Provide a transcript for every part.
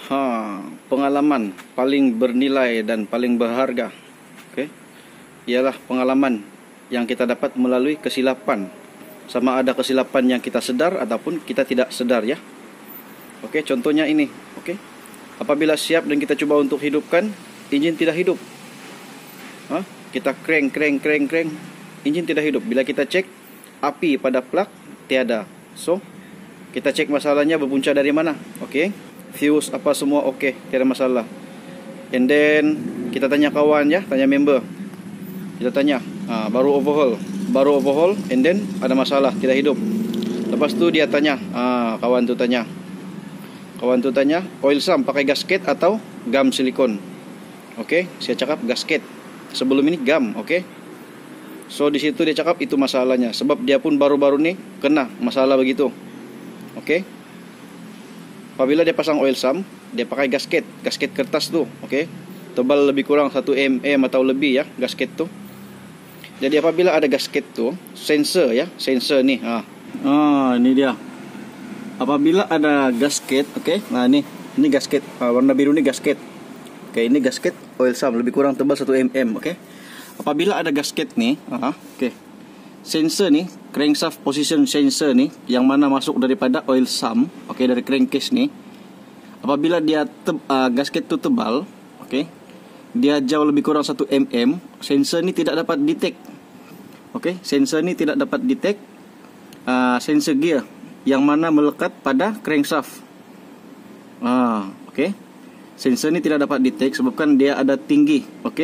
Pengalaman paling bernilai dan paling berharga, ialah pengalaman yang kita dapat melalui kesilapan. Sama ada kesilapan yang kita sedar ataupun kita tidak sedar, ya. Contohnya ini. Apabila siap dan kita coba untuk hidupkan, enjin tidak hidup. Kita crank, enjin tidak hidup. Bila kita cek api pada plug, tiada. So, kita cek masalahnya berpunca dari mana. Fuse apa semua tiada masalah. And then kita tanya kawan, ya, tanya member. Kita tanya, baru overhaul, and then ada masalah, tidak hidup. Lepas tu dia tanya, kawan tu tanya, oil sump pakai gasket atau gam silikon? Saya cakap gasket. Sebelum ini gam, So di situ dia cakap itu masalahnya, sebab dia pun baru-baru ni kena masalah begitu. Apabila dia pasang oil sump, dia pakai gasket kertas tu, tebal lebih kurang 1 mm atau lebih, ya, gasket tu. Jadi apabila ada gasket tu, sensor ni, ini dia. Apabila ada gasket, ini gasket, warna biru ni gasket. Ini gasket oil sump lebih kurang tebal 1 mm, Apabila ada gasket ni, sensor ni, crankshaft position sensor ni, yang mana masuk daripada oil sump, dari crankcase ni. Apabila dia gasket tu tebal, dia jauh lebih kurang 1 mm, sensor ni tidak dapat detect. Sensor ni tidak dapat detect sensor gear yang mana melekat pada crankshaft. Sensor ni tidak dapat detect sebabkan dia ada tinggi,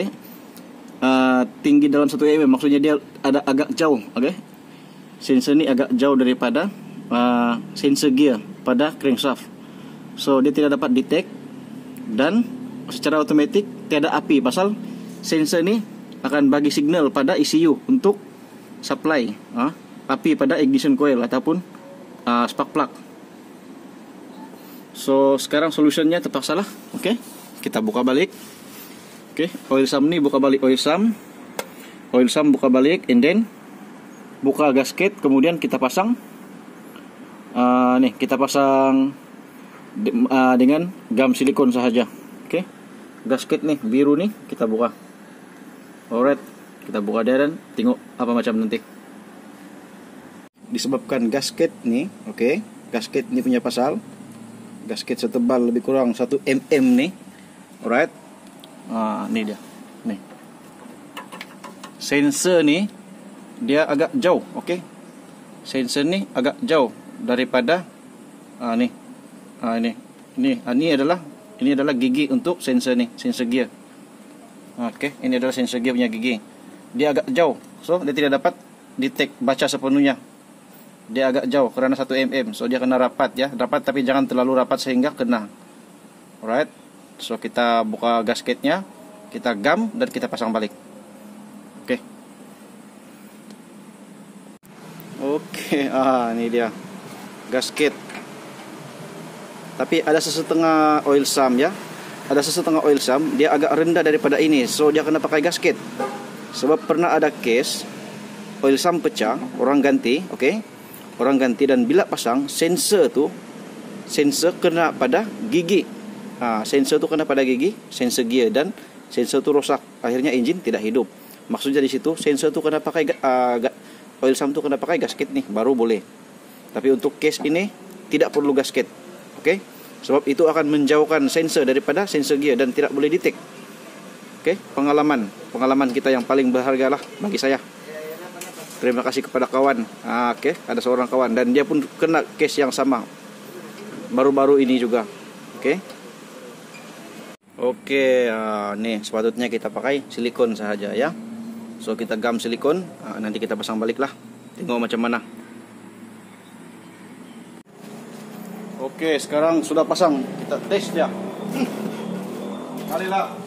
tinggi dalam 1 mm, maksudnya dia ada agak jauh, Sensor ni agak jauh daripada sensor gear pada crankshaft. So dia tidak dapat detect dan secara automatik tiada api, pasal sensor ni akan bagi signal pada ECU untuk supply api pada ignition coil ataupun spark plug. So sekarang solutionnya terpaksa lah. Kita buka balik. Oil sump ni buka balik oil sump buka balik, and then buka gasket, kemudian kita pasang kita pasang dengan gam silikon sahaja. Gasket nih biru nih kita buka. Alright, kita buka dia dan tengok apa macam nanti. Disebabkan gasket nih, gasket ini punya pasal, gasket setebal lebih kurang 1 mm nih. Alright, ini dia. Nih, sensor nih dia agak jauh, Sensor nih agak jauh daripada ini adalah gigi untuk sensor nih, sensor gear. Ini adalah sensor gear punya gigi. Dia agak jauh, so dia tidak dapat detect, baca sepenuhnya. Dia agak jauh kerana 1 mm, so dia kena rapat, ya, rapat tapi jangan terlalu rapat sehingga kena. Alright, so kita buka gasketnya, kita gam dan kita pasang balik. Ini dia gasket. Tapi ada sesetengah oil sump, ya. Ada sesetengah oil sump dia agak rendah daripada ini, so dia kena pakai gasket. Sebab pernah ada case oil sump pecah, orang ganti, orang ganti, dan bila pasang sensor kena pada gigi. Sensor tu kena pada gigi, sensor gear, dan sensor tu rosak. Akhirnya engine tidak hidup. Maksudnya di situ sensor tu kena pakai oil sump tu kena pakai gasket nih baru boleh. Tapi untuk case ini tidak perlu gasket. Sebab itu akan menjauhkan sensor daripada sensor gear dan tidak boleh detect. Pengalaman kita yang paling berharga lah bagi saya. Terima kasih kepada kawan. Ada seorang kawan dan dia pun kena case yang sama baru-baru ini juga. Nih sepatutnya kita pakai silikon sahaja, ya. So kita gam silikon, nanti kita pasang balik lah. Tengok macam mana. Sekarang sudah pasang, kita tes dia. Kalilah.